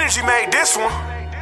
Energy made this one.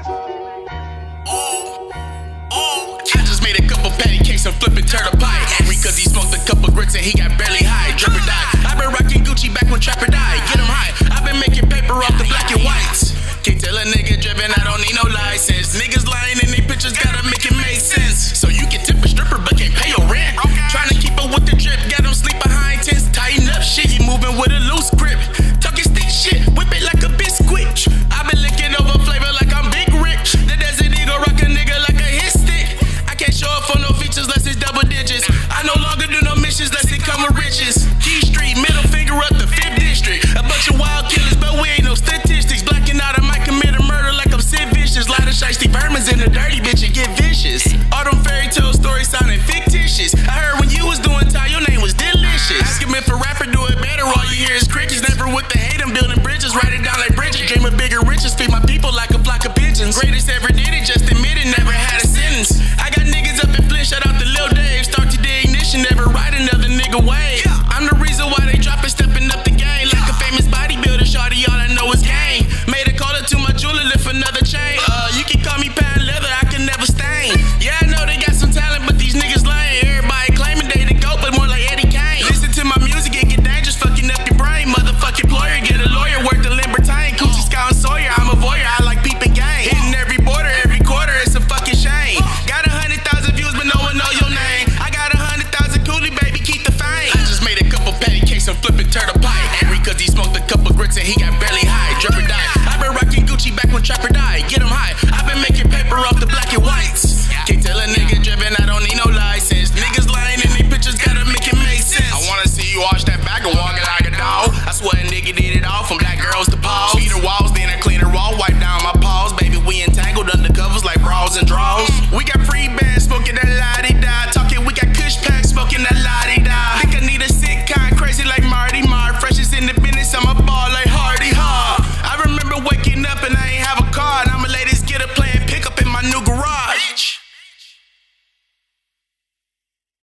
I just made a couple patty cakes and flippin' turtle pie. Angry cause he smoked a couple grits and he got barely high. Drip or die. I've been rocking Gucci back when Trapper died. Get him high. I've been making paper off the black and whites. Can't tell a nigga drippin', I don't need no license. Niggas lying in they pictures, gotta make it make sense. So you can tip a stripper but can't pay your rent. Tryna keep up with the drip, got him sleep behind tents. Tighten up shit, he moving with a loose grip. Talking stick shit, whip it like a biscuit. I been licking over flavor like I'm Big Rick. The Desert Eagle rock a nigga like a hit stick. I can't show up for no features less it's double digits. I no longer do no missions less it come with riches. Key Street, middle finger up the 5th district. A bunch of wild killers, but we ain't no statistics. Blacking out, I might commit a murder like I'm Sid Vicious. Lot of shiesty vermins in a dirty bitch and get vicious. All them fairy tale stories sounding fictitious. I heard when you was doing time, your name was delicious. Ask him if a rapper do it better, all you hear is crickets. Never with the hate, I'm building bridges. Write it down like Bridget. Dream of bigger riches, feed my